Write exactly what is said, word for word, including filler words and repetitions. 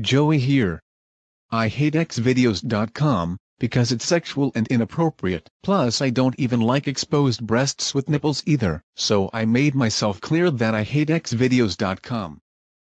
Joey here. I hate x videos dot com, because it's sexual and inappropriate. Plus I don't even like exposed breasts with nipples either. So I made myself clear that I hate x videos dot com.